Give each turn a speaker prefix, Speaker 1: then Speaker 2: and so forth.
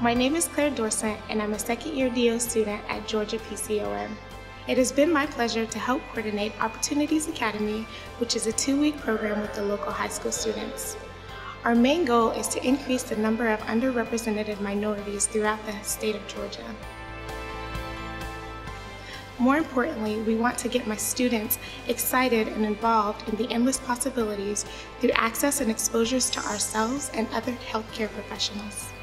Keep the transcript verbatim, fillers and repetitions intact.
Speaker 1: My name is Claire Dorsent, and I'm a second year D O student at Georgia P C O M. It has been my pleasure to help coordinate Opportunities Academy, which is a two-week program with the local high school students. Our main goal is to increase the number of underrepresented minorities throughout the state of Georgia. More importantly, we want to get my students excited and involved in the endless possibilities through access and exposures to ourselves and other healthcare professionals.